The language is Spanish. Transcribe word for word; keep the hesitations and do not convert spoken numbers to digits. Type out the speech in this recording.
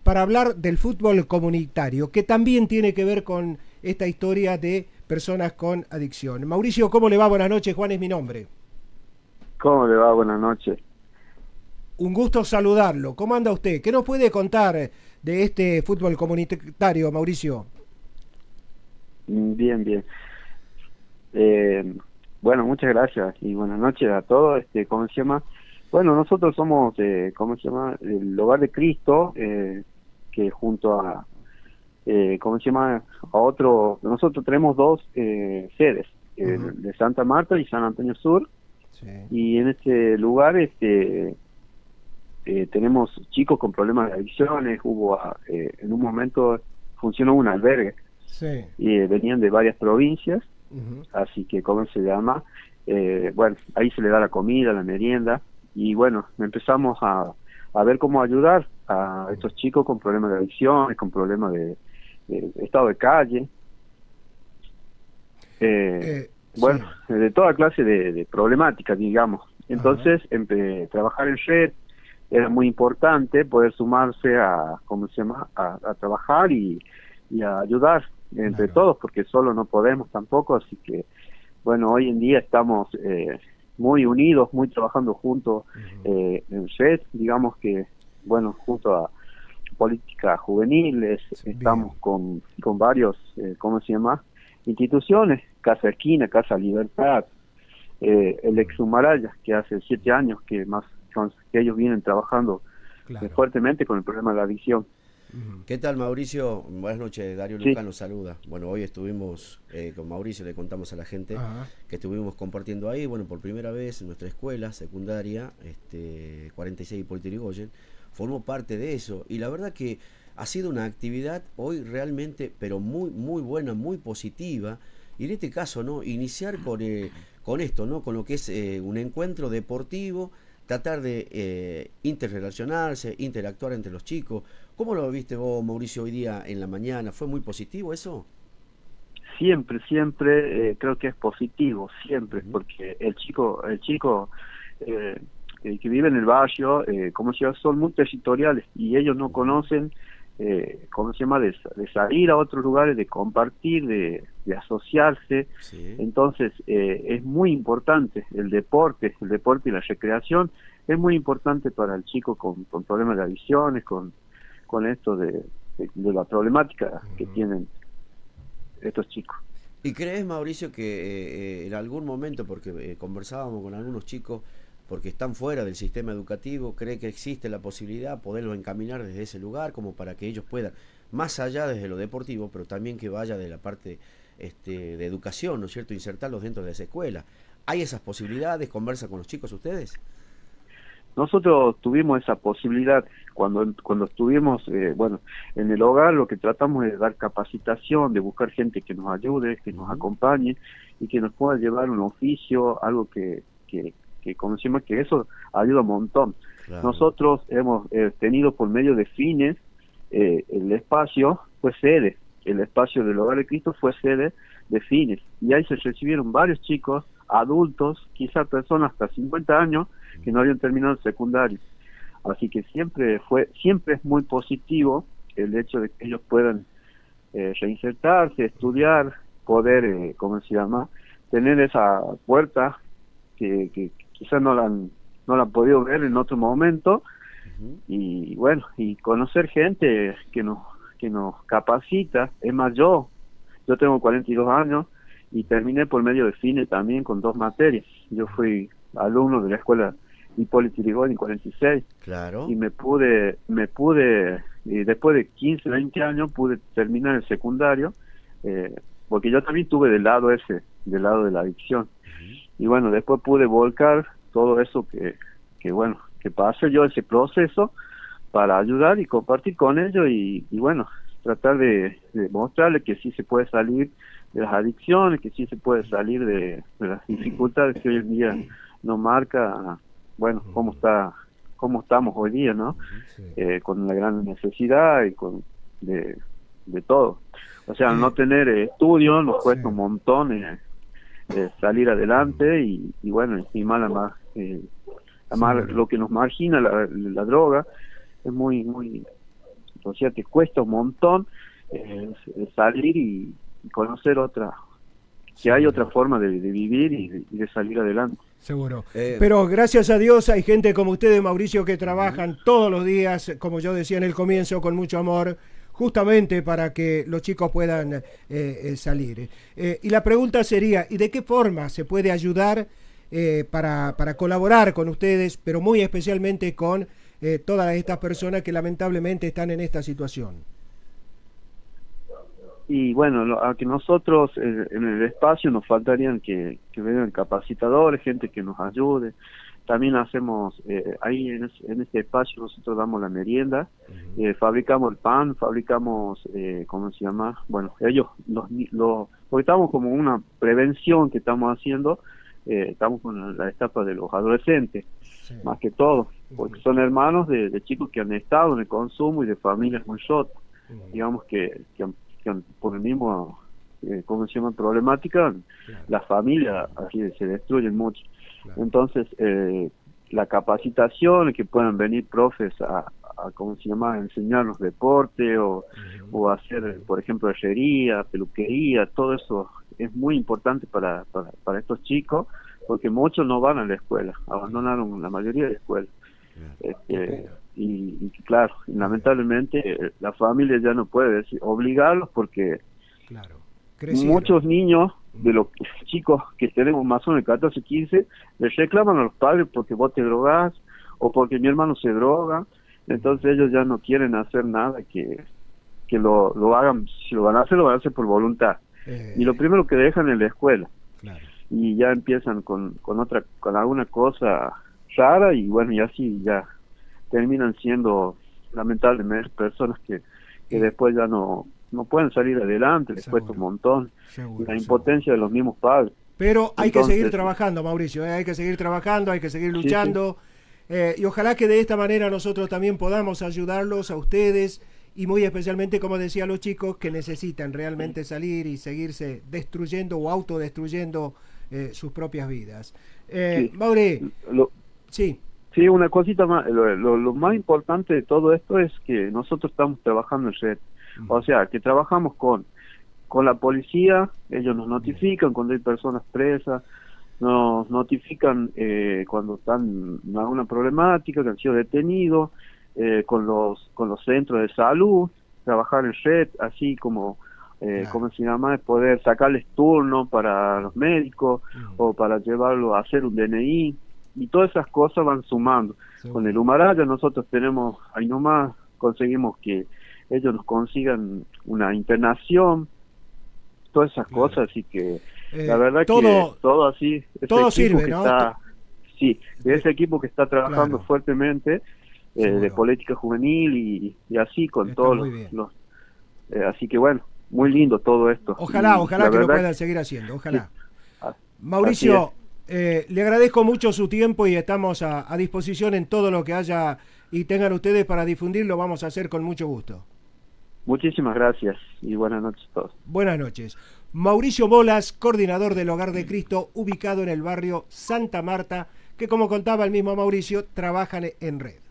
para hablar del fútbol comunitario, que también tiene que ver con esta historia de personas con adicción. Mauricio, ¿cómo le va? Buenas noches, Juan es mi nombre. ¿Cómo le va? Buenas noches. Un gusto saludarlo. ¿Cómo anda usted? ¿Qué nos puede contar de este fútbol comunitario, Mauricio? Bien, bien. Eh, bueno, muchas gracias y buenas noches a todos. Este, ¿cómo se llama? Bueno, nosotros somos, eh, ¿cómo se llama? El Hogar de Cristo, eh, que junto a, eh, ¿cómo se llama? A otro, nosotros tenemos dos eh, sedes, eh, Uh-huh. de Santa Marta y San Antonio Sur, Sí. y en este lugar, este, eh, tenemos chicos con problemas de adicciones. Hubo, eh, en un momento funcionó un albergue Sí. y eh, venían de varias provincias. Uh-huh. Así que, ¿cómo se llama? Eh, bueno, ahí se le da la comida, la merienda, y bueno, empezamos a, a ver cómo ayudar a estos chicos con problemas de adicciones, con problemas de, de estado de calle, eh, Eh, bueno, sí. de toda clase de, de problemáticas, digamos. Entonces, empe- trabajar en red era muy importante, poder sumarse a, ¿cómo se llama?, a, a trabajar y, y a ayudar entre Claro. todos, porque solo no podemos tampoco. Así que, bueno, hoy en día estamos eh, muy unidos, muy trabajando juntos, Uh-huh. eh, en red, digamos que, bueno, junto a políticas juveniles, Bien. estamos con, con varios, eh, ¿cómo se llama?, instituciones, Casa Esquina, Casa Libertad, eh, el ex Humaraya, que hace siete años que más con- que ellos vienen trabajando eh, Claro. fuertemente con el problema de la adicción. Uh-huh. ¿Qué tal, Mauricio? Buenas noches, Darío Sí, Luján nos saluda. Bueno, hoy estuvimos eh, con Mauricio, le contamos a la gente Ajá. que estuvimos compartiendo ahí, bueno, por primera vez en nuestra escuela secundaria, este, cuarenta y seis Hipólito Yrigoyen, formó parte de eso, y la verdad que ha sido una actividad hoy realmente, pero muy, muy buena, muy positiva, y en este caso, ¿no? Iniciar con, eh, con esto, ¿no? Con lo que es eh, un encuentro deportivo, tratar de eh, interrelacionarse, interactuar entre los chicos. ¿Cómo lo viste vos, Mauricio, hoy día en la mañana? ¿Fue muy positivo eso? siempre, siempre eh, creo que es positivo, siempre, Ujú. porque el chico, el chico eh, eh, que vive en el barrio, eh, como se llama, son muy territoriales y ellos no Ujú. conocen, eh, ¿cómo se llama?, de, de salir a otros lugares, de compartir, de, de asociarse. Sí. Entonces, eh, es muy importante el deporte, el deporte y la recreación, es muy importante para el chico con, con problemas de adicciones, con, con esto de, de, de la problemática que Uh-huh. tienen estos chicos. ¿Y crees, Mauricio, que eh, eh, en algún momento, porque eh, conversábamos con algunos chicos, porque están fuera del sistema educativo, cree que existe la posibilidad de poderlo encaminar desde ese lugar, como para que ellos puedan, más allá desde lo deportivo, pero también que vaya de la parte este, de educación, ¿no es cierto?, insertarlos dentro de esa escuela? ¿Hay esas posibilidades? ¿Conversa con los chicos ustedes? Nosotros tuvimos esa posibilidad cuando cuando estuvimos, eh, bueno, en el hogar. Lo que tratamos es de dar capacitación, de buscar gente que nos ayude, que nos Ujú. acompañe y que nos pueda llevar un oficio, algo que, que, que conocemos, que eso ayuda un montón. Claro. Nosotros hemos eh, tenido por medio de fines, eh, el espacio fue sede, el espacio del Hogar de Cristo fue sede de fines, y ahí se recibieron varios chicos, adultos, quizás personas hasta cincuenta años, que no habían terminado el secundario. Así que siempre fue, siempre es muy positivo el hecho de que ellos puedan eh, reinsertarse, estudiar, poder, eh, ¿cómo se llama?, tener esa puerta que, que quizás no la han, no la han podido ver en otro momento, Ujú. y bueno, y conocer gente que nos, que nos capacita. Es más, yo, yo tengo cuarenta y dos años y terminé por medio de cine también con dos materias. Yo fui alumno de la escuela Hipólito Yrigoyen en cuarenta y seis, Claro. y me pude, me pude, y después de quince, veinte años pude terminar el secundario, eh, porque yo también tuve del lado ese, del lado de la adicción. Ujú. Y bueno, después pude volcar todo eso que, que bueno, que pasé yo ese proceso para ayudar y compartir con ellos, y, y bueno, tratar de, de mostrarles que sí se puede salir de las adicciones, que sí se puede salir de, de las dificultades que hoy en día nos marca, bueno, cómo está, cómo estamos hoy día, ¿no? Sí. Eh, con la gran necesidad y con de, de todo. O sea, al no Eh, tener eh, estudio nos sí. cuesta un montón eh, eh, salir adelante, y, y bueno, encima la más, eh, la más, Seguro. lo que nos margina la, la droga es muy, muy O sea, te cuesta un montón eh, salir y, y conocer otra, que hay otra forma de, de vivir y de, y de salir adelante. Seguro. Eh, Pero gracias a Dios hay gente como ustedes, Mauricio, que trabajan todos los días, como yo decía en el comienzo, con mucho amor, justamente para que los chicos puedan eh, eh, salir. Eh, y la pregunta sería, ¿y de qué forma se puede ayudar eh, para, para colaborar con ustedes, pero muy especialmente con eh, todas estas personas que lamentablemente están en esta situación? Y bueno, lo, a que nosotros eh, en el espacio nos faltarían que, que vengan capacitadores, gente que nos ayude. También hacemos, eh, ahí en, es, en este espacio nosotros damos la merienda, uh-huh. eh, fabricamos el pan, fabricamos, eh, ¿cómo se llama? Bueno, ellos, los, los, porque estamos como una prevención que estamos haciendo, eh, estamos con la etapa de los adolescentes, sí. más que todo, porque uh-huh. son hermanos de, de chicos que han estado en el consumo y de familias muy rotas, uh-huh. digamos que, que, que por el mismo, eh, ¿cómo se llama? Problemática, claro. las familias aquí se destruyen mucho. Claro. Entonces, eh, la capacitación, que puedan venir profes a, a ¿cómo se llama?, a enseñarnos deporte o, uh-huh. o hacer, por ejemplo, herrería, peluquería, todo eso es muy importante para, para, para estos chicos, porque muchos no van a la escuela, abandonaron la mayoría de la escuela. Uh-huh. Este, y, y claro, lamentablemente la familia ya no puede decir, obligarlos porque claro. muchos niños de los chicos que tenemos más o menos catorce, quince, les reclaman a los padres porque vos te drogás o porque mi hermano se droga, entonces ellos ya no quieren hacer nada que, que lo, lo hagan, si lo van a hacer, lo van a hacer por voluntad. Eh, y lo primero que dejan es la escuela. Claro. Y ya empiezan con, con otra, con alguna cosa rara y bueno, y así ya terminan siendo lamentablemente personas que, que después ya no no pueden salir adelante, les seguro, cuesta un montón, seguro, la impotencia seguro. de los mismos padres. Pero hay Entonces, que seguir trabajando, Mauricio, ¿eh? hay que seguir trabajando, hay que seguir luchando, sí, sí. Eh, y ojalá que de esta manera nosotros también podamos ayudarlos a ustedes, y muy especialmente, como decía, a los chicos que necesitan realmente salir y seguirse destruyendo o autodestruyendo eh, sus propias vidas. Eh, sí. Mauri, lo, sí. Sí, una cosita más, lo, lo, lo más importante de todo esto es que nosotros estamos trabajando en red. O sea, que trabajamos con con la policía, ellos nos notifican cuando hay personas presas, nos notifican eh, cuando están en alguna problemática, que han sido detenidos, eh, con los con los centros de salud, trabajar en red, así como, eh, claro. ¿cómo se llama? Poder sacarles turno para los médicos uh-huh. o para llevarlo a hacer un D N I, y todas esas cosas van sumando. Sí. Con el Humaraya nosotros tenemos, ahí nomás conseguimos que ellos nos consigan una internación, todas esas claro. cosas, así que eh, la verdad todo, que todo así, ese todo equipo sirve, que ¿no? está, sí, ese equipo que está trabajando claro. fuertemente eh, de política juvenil y, y así con está todos los, los eh, así que bueno, muy lindo todo esto. Ojalá, y ojalá que lo puedan seguir haciendo, ojalá. Sí. Mauricio, eh, le agradezco mucho su tiempo y estamos a, a disposición en todo lo que haya y tengan ustedes para difundir, lo vamos a hacer con mucho gusto. Muchísimas gracias y buenas noches a todos. Buenas noches. Mauricio Molas, coordinador del Hogar de Cristo, ubicado en el barrio Santa Marta, que como contaba el mismo Mauricio, trabajan en red.